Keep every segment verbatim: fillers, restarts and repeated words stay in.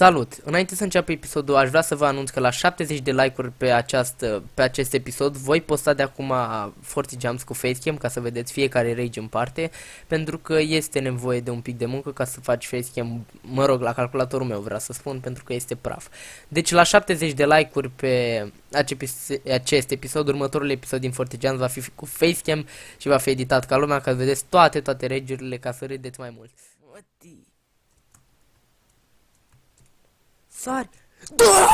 Salut! Înainte să înceapă episodul, aș vrea să vă anunț că la șaptezeci de like-uri pe, această, pe acest episod voi posta de acum Forty Jumps cu facecam ca să vedeți fiecare rage în parte, pentru că este nevoie de un pic de muncă ca să faci facecam, mă rog, la calculatorul meu vreau să spun, pentru că este praf. Deci la șaptezeci de like-uri pe acest episod, următorul episod din Forty Jumps va fi cu facecam și va fi editat ca lumea, ca să vedeți toate, toate rage-urile, ca să râdeți mai mult. Sari! Da!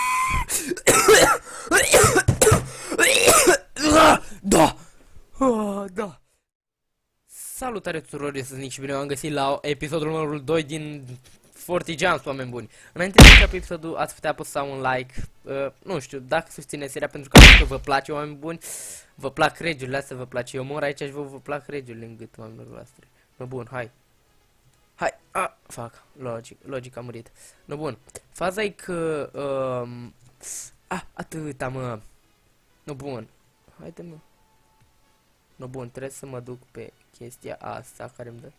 Da! Oh, da! Salutare tuturor, eu sunt Nick și bine v-am găsit la episodul numărul doi din Forty Jumps, oameni buni. Înainte de începe episodul, ați putea apăsa un like, uh, nu știu, dacă susțineți seria, pentru că, că vă place, oameni buni, vă plac regiurile astea, vă place, eu mor aici și vă, vă plac regiurile în gât, oamenilor voastre. Mă, bun, hai. Hai, a, fac, logic, logic a murit. No, bun, faza e că, um, a, atâta, mă. No, bun, haide, mă. No, bun, trebuie să mă duc pe chestia asta care îmi dă.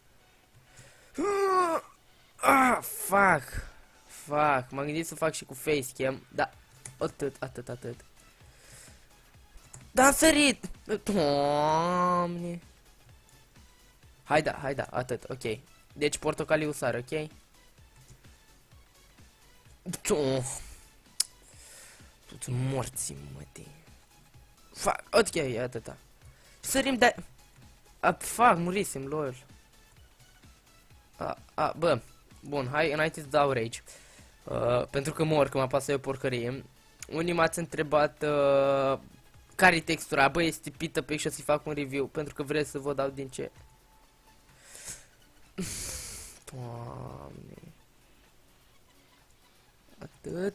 Ah, fac, fac, m-am gândit să fac și cu facecam, da, atât, atât, atât. Da, am sărit! Doamne! Hai da, hai da, atât, ok. Deci portocaliu sar, ok? Tu-ți morți, mătii. Fac, ok, atâta. Sărim de... A, fac, murisem, lol. A, a, bă, bun, hai, înainte să dau rage. Uh, pentru că mor, că mă apasă eu porcărie. Unii m-ați întrebat uh, care-i textura. Bă, este pită pe și o să-i fac un review, pentru că vreți să vă dau din ce. Doamne. Atât.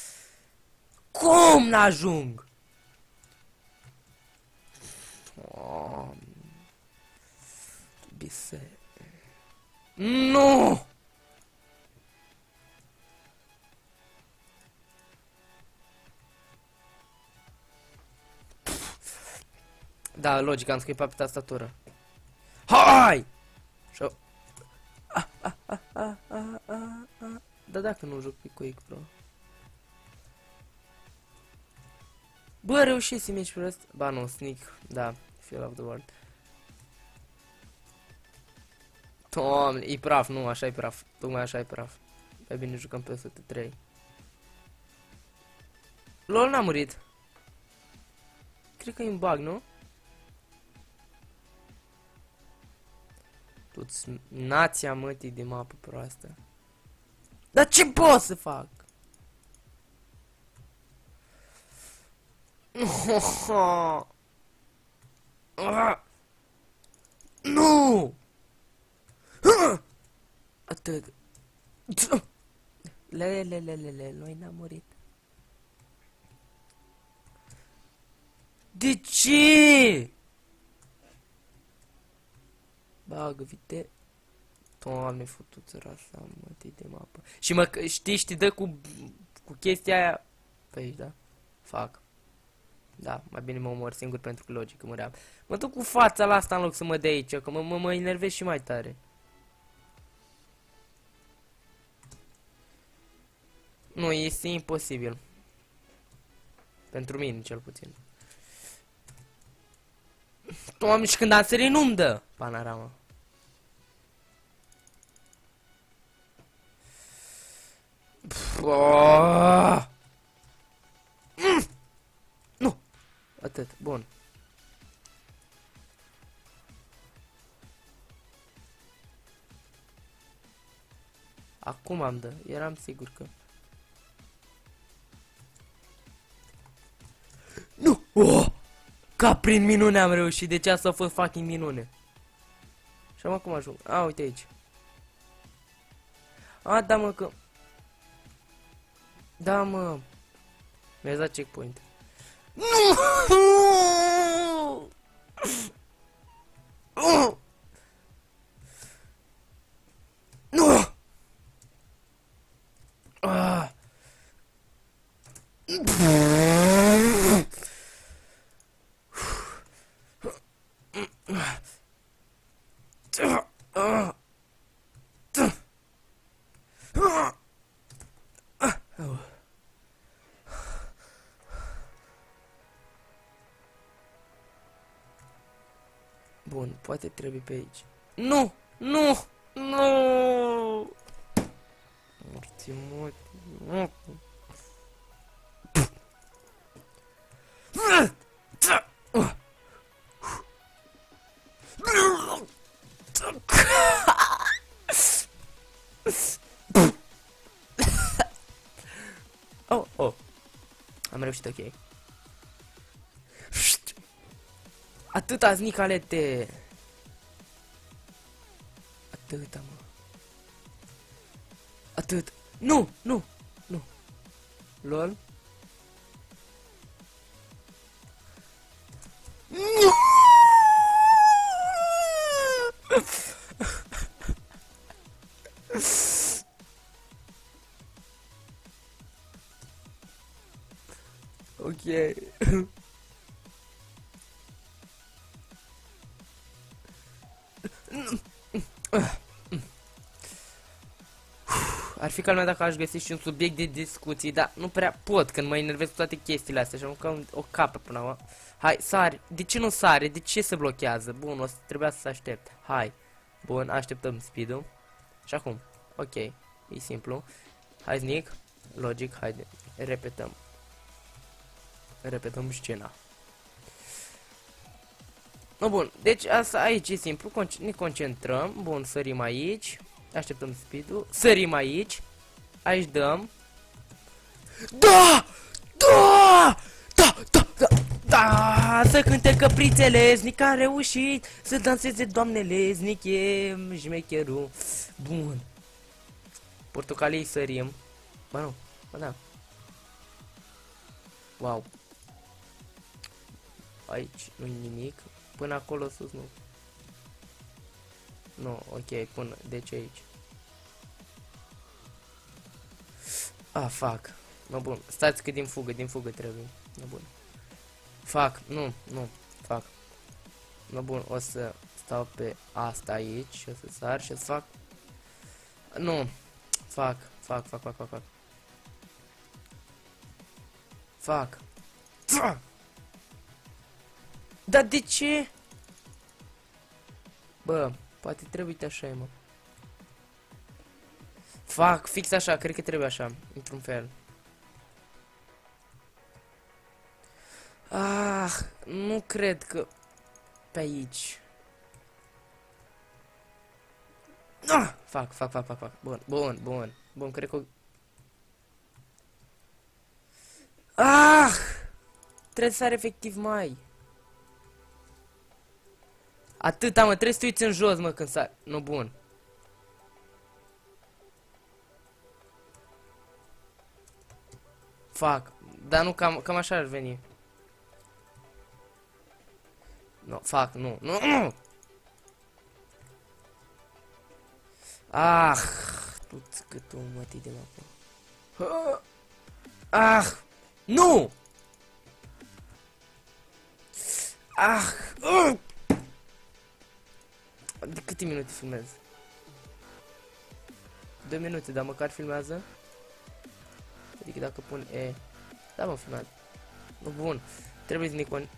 Cum n-ajung? Doamne. Bise. Nu! Da, logic, am scuipat pe tastatură. Hai! Și-o... Ah, ah, ah, ah, ah, ah, ah. Da, dacă nu joc pe Quake Pro. Bă, reușesc meci pe ăsta. Ba nu, sneak, da, Feel of the World. Doamne, e praf, nu, așa e praf. Tocmai așa e praf. Mai bine jucăm pe o sută trei. LOL n-a murit. Cred că e un bug, nu? Tu-ți nația mătii de mapă proastă. Dar ce pot să fac? Nu! Atât. Le, le, le, le, le, noi n-am murit. De ce? Bagă vite. Doamne, futuță rasa, mătii de mapă. Și mă, știi, știi, dă cu, cu chestia aia pe aici, da? Fac. Da, mai bine mă omor singur pentru că logic că măream. Mă duc cu fața la asta în loc să mă dea aici, că mă, mă, mă enervez și mai tare. Nu, este imposibil. Pentru mine, cel puțin. Doamne, și când am sărit nu-mi dă panorama. Oh! Mm! Nu! Atât, bun. Acum am dă, eram sigur că... Nu! Oh! Ca prin minune am reușit, deci asta a fost fucking minune. Și acum cum ajung? A, uite aici. A, da mă că... Da mă. Mi-a dat checkpoint. Nu! Nu! Ah! Bun, poate trebuie pe aici. Nu! Nu! Nu! Morți, morți, morți. Oh, oh. Am reușit, ok. Atâta, znicalete. Atâta, mă. Atât. Nu, nu, nu. Lol. Nu! Ok. Ar fi calmea dacă aș găsi și un subiect de discuții, dar nu prea pot când mă enervez cu toate chestiile astea și am ca o capă până acum. Hai, sari. De ce nu sare? De ce se blochează? Bun, o să trebuia să aștept. Hai. Bun, așteptăm speed-ul. Și acum. Ok. E simplu. Hai, sneak. Logic, haide. Repetăm. Repetăm scena. No, bun, deci asta aici e simplu, Conce ne concentrăm. Bun, sărim aici. Așteptăm speed-ul. Sărim aici. Aici dăm. Da! Da! Da! Da! Da! Da! Să cânte căprițele, Znic a reușit să danseze doamnele, Znic e șmecherul. Bun. Portocalii sărim. Bă, nu. Bă, da. Wow. Aici nu-i nimic. Până acolo sus nu. Nu, ok, până, deci aici. Ah, fac. No, bun, stați că din fugă, din fugă trebuie. No, bun. Fac, nu, nu, fac. No, bun, o să stau pe asta aici și o să sar și o să fac. Nu, fac, fac, fac, fac, fac, fac. Fac. Fac. Dar de ce? Bă, poate trebuie așa, mă. Fac, fix așa, cred că trebuie așa, într-un fel. Ah, nu cred că pe aici. Ah, fac, fac, fac, fac, fac. Bun, bun, bun, bun, cred că... Ah! Trebuie să sar efectiv mai. Atâta, mă, trebuie să te uiți în jos, mă, când sar. Nu, bun. Fac. Dar nu, cam, cam așa ar veni. Nu, fac, nu, nu, nu! Ah! Tu-ți câtul mătii de la... Ah! Nu! Ah! Uh! De câte minute filmez? Două minute, dar măcar filmează? Adică dacă pun E... Da, mă, filmează. Nu, bun. Trebuie să Nikon...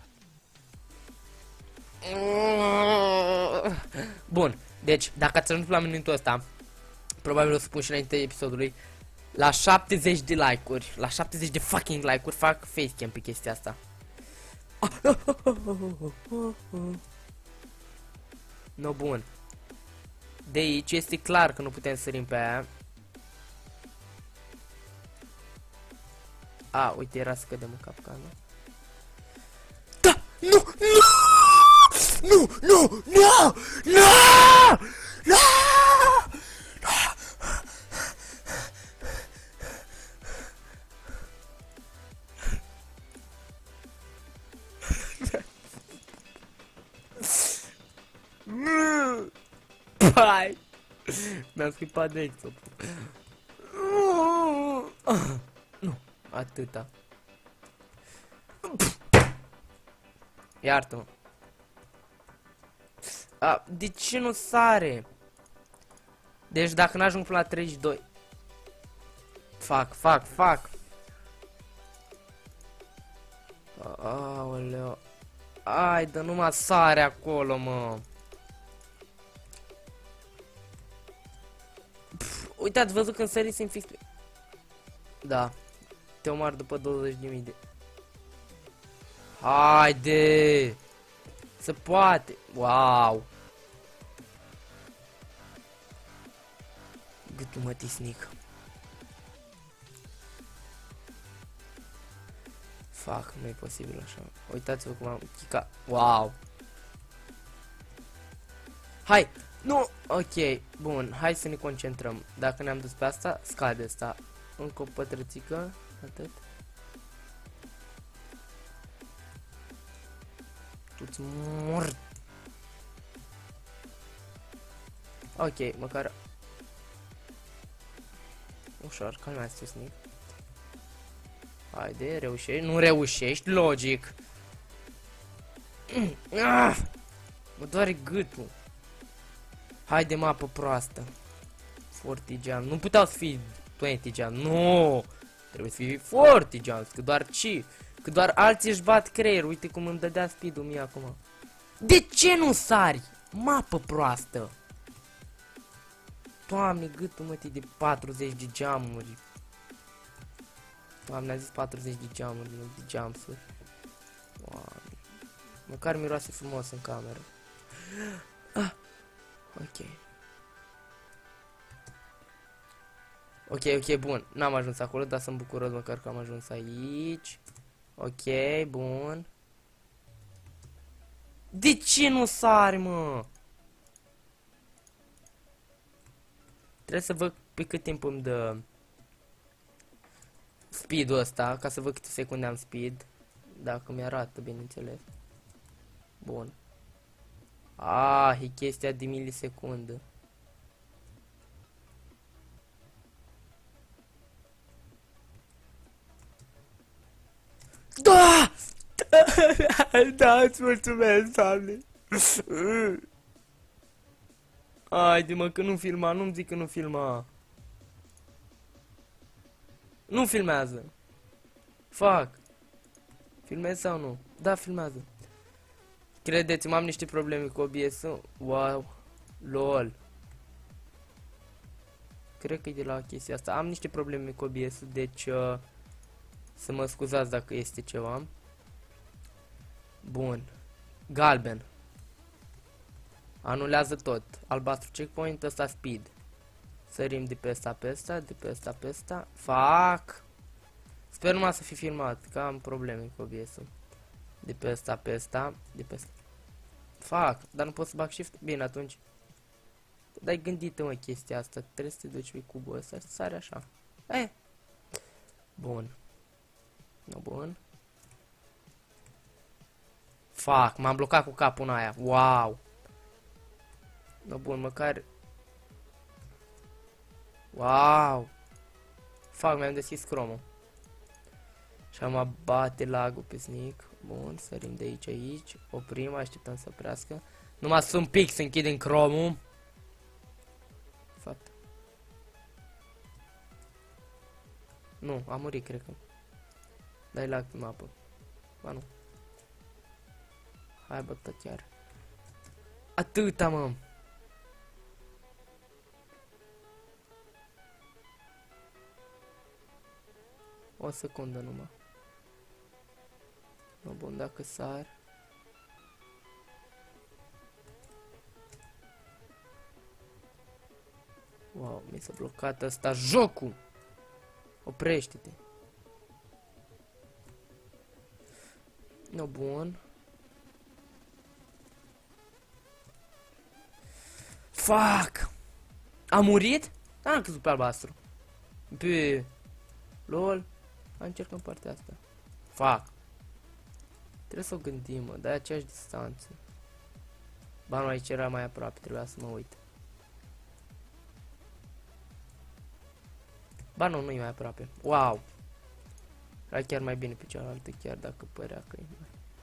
Bun. Deci, dacă ați ajuns la minutul ăsta, probabil o să pun și înainte episodului, la șaptezeci de like-uri, la șaptezeci de fucking like-uri, fac facecam pe chestia asta. No, bun. De aici este clar că nu putem sărim pe aia. A, uite, era să cădem în capcană. Da! Nu! Nu! Nu! Nu! Nu! Nu! Nu! Pai! Mi-am scuipat de aici. Nu, atâta. Iartă-mă. A, de ce nu sare? Deci dacă n-ajung până la treizeci și doi. Fac, fac, fac. Aoleu. Ai, dă numai sare acolo, mă. Uite, ați văzut când sărisem fix pe... Da. Te omar după douăzeci de mii de... Haide! Se poate! Wow! Gâtul mă tisnic. Fac, nu e posibil așa. Uitați-vă cum am chicat. Wow! Hai! Nu! Ok, bun, hai să ne concentrăm. Dacă ne-am dus pe asta, scade asta. Încă o pătrățică, atât. Tu-ți mor. Ok, măcar... Ușor, calmează-te, Snic. Haide, reușești? Nu reușești, logic. Ah! Mă doare gâtul. Haide, mapă proastă. forty jump. Nu puteau să fii twenty jump. Nu! Trebuie să fii forty jump. Că doar ci. Că doar alții își bat creierul. Uite cum îmi dădea speed-ul mie acum. De ce nu sari? Mapă proastă. Doamne, gâtul mătii de patruzeci de geamuri. Doamne, a zis patruzeci de geamuri, nu de jumpsuri. Doamne. Măcar miroase frumos în cameră. Ah. Ok. Ok, ok, bun. N-am ajuns acolo, dar sunt bucuros măcar că am ajuns aici. Ok, bun. De ce nu sari, mă? Trebuie să văd pe cât timp îmi dă speed-ul ăsta, ca să văd câte secunde am speed. Dacă mi-arată, bineînțeles. Bun. Ah, e chestia de milisecundă. Da! Da, îți mulțumesc, Doamne. Haide, mă, că nu filma, nu-mi zic că nu filma. Nu filmează. Fac. Filmez sau nu? Da, filmează. Credeți-mă, am niște probleme cu O B S-ul. Wow. Lol. Cred că e de la chestia asta. Am niște probleme cu O B S-ul, deci uh, să mă scuzați dacă este ceva. Bun. Galben. Anulează tot. Albastru checkpoint, ăsta speed. Sărim de pe ăsta pe ăsta, de pe ăsta pe ăsta. Fac. Sper numai să fi filmat, că am probleme cu O B S-ul. De pe ăsta pe ăsta, de pe ăsta. Fac, dar nu pot să bag shift? Bine, atunci. Dar-i gândită, mă, chestia asta. Trebuie să te duci pe cubul ăsta și să sari așa. Eh. Bun. No, bun. Fac, m-am blocat cu capul în aia. Wow. No, bun, măcar... Wow. Fac, mi-am deschis Chrome-ul. Și am bate lag-ul pe Snic. Bun, sărim de aici, aici. Oprim, așteptăm să oprească. Numai să un pic să închidem Chrome-ul. Fapt. Nu, a murit, cred că. Dai lag pe mapă. Ba nu. Hai, bă, chiar. Atâta, mă. O secundă numai. No, bun, dacă sar. Wow, mi s-a blocat ăsta jocul. Oprește-te. No, bun. Fuck! A murit? Da, am căzut pe albastru. Pe... LOL. Hai, încercăm partea asta. Fuck. Trebuie să o gândim, mă, de aceeași distanță. Ba nu, aici era mai aproape, trebuia să mă uit. Ba nu, nu e mai aproape. Wow! Era chiar mai bine pe cealaltă, chiar dacă părea că e mai...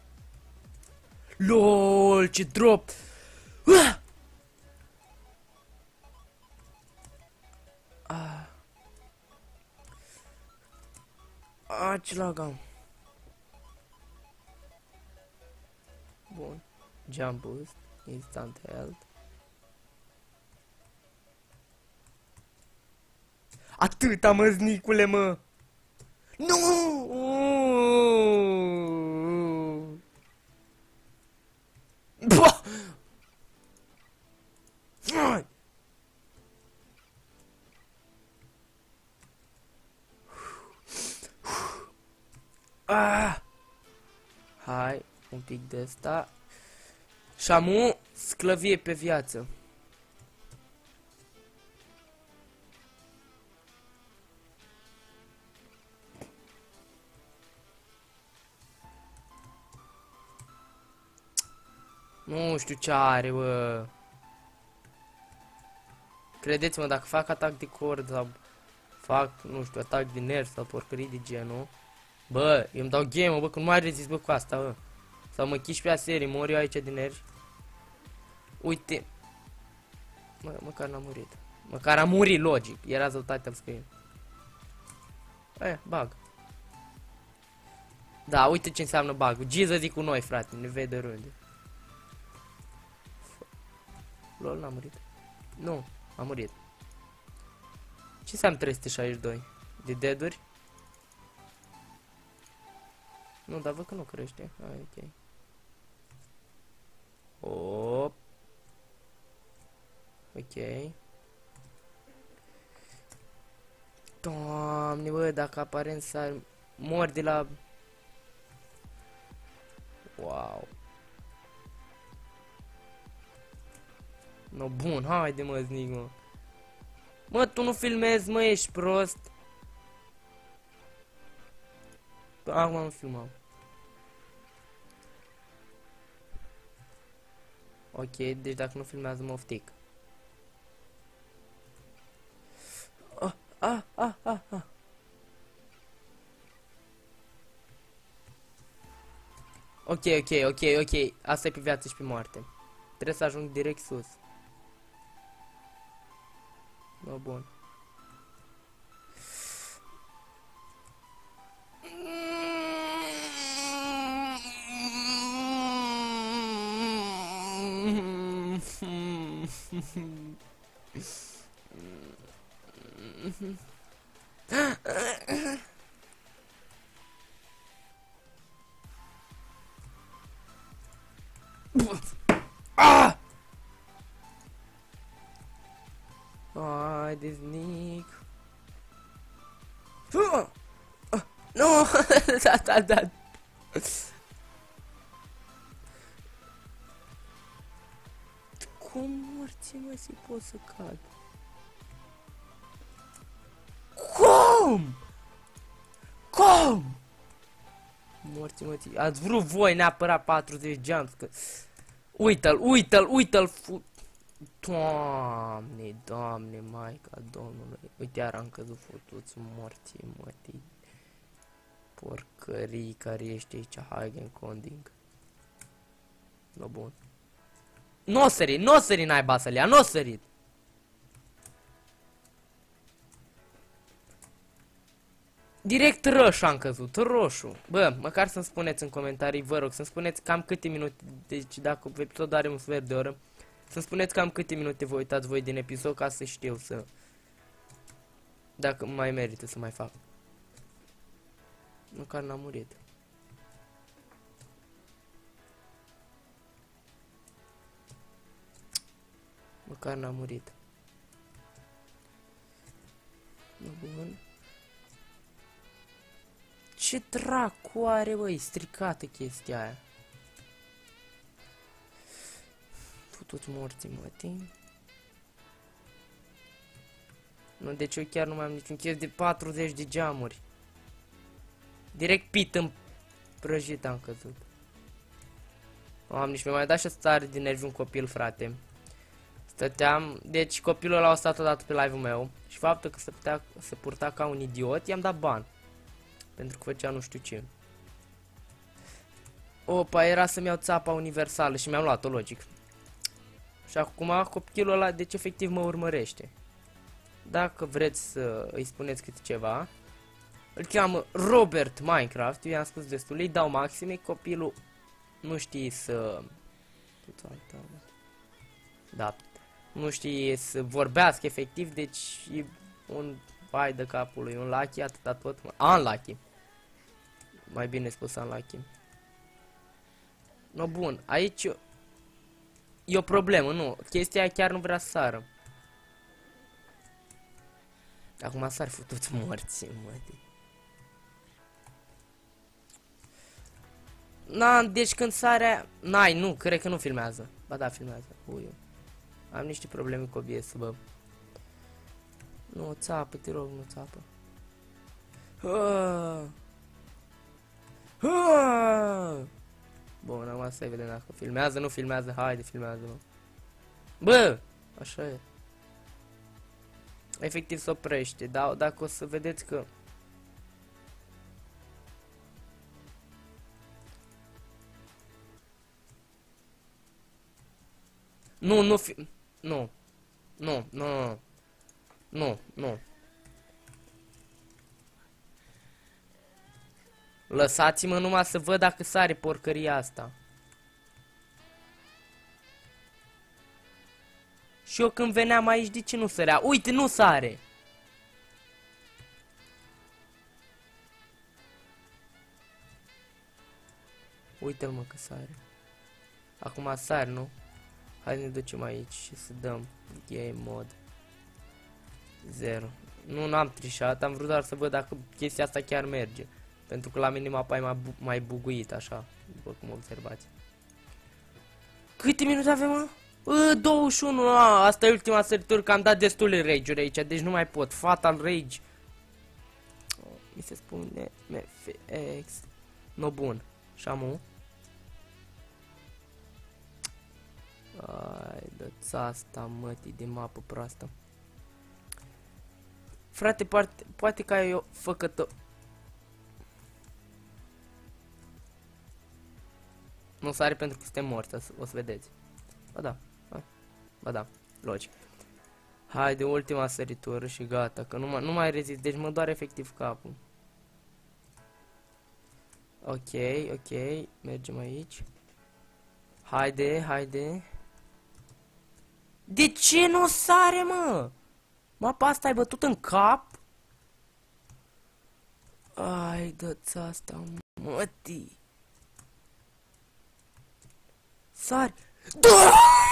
LOL, ce drop! Ah! Ah, ah ce lag am. Bun. Jump boost, instant health. Atâta, măznicule, mă! Nu! Bă! Hai! Ah! Hai, un pic de asta. Și amu, sclăvie pe viață. Nu știu ce are, bă. Credeți-mă, dacă fac atac de cord sau fac, nu știu, atac de nerf sau porcării de genul, bă, eu îmi dau game, bă, că nu mai rezist, bă, cu asta, bă. Sau mă chiși pe a serie, mor eu aici de nervi. Uite. Mă, măcar n-am murit. Măcar am murit, logic. Era rezultatul scrie. Eh, bug. Da, uite ce înseamnă bug. Jesus e cu noi, frate, ne vede oriunde. Lol, n-am murit. Nu, am murit. Ce înseamnă trei sute șaizeci și doi? De deaduri? Nu, dar văd că nu crește. Hai, ok. Op. Ok. Doamne, bă, dacă aparent s-ar mor de la... Wow. No, bun, haide, mă, znic, mă. Mă, tu nu filmezi, mă, ești prost. Acum nu filmam. Ok, deci dacă nu filmează, mă oftic. Ah, ah, ah, ah, ah. Ok, ok, ok, ok. Asta e pe viață și pe moarte. Trebuie să ajung direct sus. Bă, bun. Ah! Haide, Nick. Uh! Uh! Nu! Da, da, da. Cum morții, mă, si pot să cad? Cum? Cum? Morții, mă, ați vrut voi neapărat patruzeci de jumps, că... Uită-l, uită-l, uită-l, fu... Doamne, doamne, maica domnului. Uite, iar am căzut futuți morții, mătii. Porcării care ești aici, Hagen Conding. No, bun. N-o sărit, n-o sărit naiba să-l ia, n-o sărit. Direct roșu am căzut, roșu. Bă, măcar să-mi spuneți în comentarii, vă rog, să-mi spuneți cam câte minute, deci dacă episodul are un sfert de oră, să-mi spuneți cam câte minute vă uitați voi din episod ca să știu să... Dacă mai merită să mai fac. Măcar n-am murit. Măcar n-am murit. Bun. Ce dracu are, băi, stricată chestia aia. Putuți morții, mătii. Nu, deci eu chiar nu mai am niciun chef de patruzeci de geamuri. Direct pit în prăjit am căzut. Am nici mi-a mai dat și stare de nervi un copil, frate. Stăteam, deci copilul ăla a stat odată pe live-ul meu și faptul că se, putea, se purta ca un idiot, i-am dat ban. Pentru că făcea nu știu ce. Opa, era să-mi iau țapa universală și mi-am luat-o, logic. Și acum copilul ăla, deci efectiv mă urmărește. Dacă vreți să îi spuneți câte ceva, îl cheamă Robert Minecraft, eu i-am spus destul, îi dau maxime, copilul nu știe să... Da. Nu știe să vorbească efectiv, deci e un Hai de capul lui, un lucky, atâta tot. Unlucky. Mai bine spus unlucky. No, bun, aici e o problemă, nu. Chestia aia chiar nu vrea să sară. Acum s-ar futuți morți, mătii. Na, deci când sare... N-ai, nu, cred că nu filmează. Ba da, filmează. Uiu. Am niște probleme cu O B S, bă. Nu, țapă, te rog, nu țapă. Ah. Ah. Bun, acum să vedem dacă filmează, nu filmează, haide, filmează, bă. Bă! Așa e. Efectiv se oprește, dar dacă o să vedeți că... Nu, nu fi... Nu. Nu, nu, nu. Nu, nu. Lăsați-mă numai să văd dacă sare porcăria asta. Și eu când veneam aici, de ce nu sărea? Uite, nu sare! Uite-l, mă, că sare. Acum sar, nu? Hai ne ducem aici și să dăm game mode zero. Nu, n-am trișat, am vrut doar să văd dacă chestia asta chiar merge. Pentru că la minimapa e mai, bu mai buguit, așa, după cum observați. Câte minute avem, mă? Uh, douăzeci și unu, a, asta e ultima săritură, că am dat destule rage-uri aici, deci nu mai pot. Fatal rage. Oh, mi se spune M F X. No, bun. Shamu. Ai, dă-ți asta, mătii, de mapă proastă. Frate, poate, poate că ai o făcătă... Nu sare pentru că suntem morți, o să vedeți. Ba da, hai. Ba da, logic. Haide, ultima săritură și gata, că nu mai, nu mai rezist, deci mă doare efectiv capul. Ok, ok, mergem aici. Haide, haide. De ce nu sare, mă? Mapa asta ai bătut în cap? Ai, dă-ți asta, mătii. Sari. Da!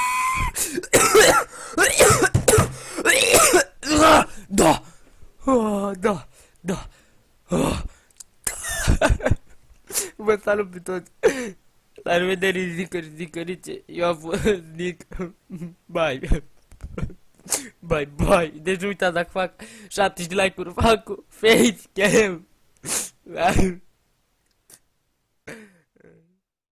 Da! Oh, da! Da! Oh. Vă salut pe toți! La revedere, zicări, zicărice! Eu am fost Nic! Bye! Bye, bye! Deci nu uitați, dacă fac șaptezeci de like-uri, fac cu facecam!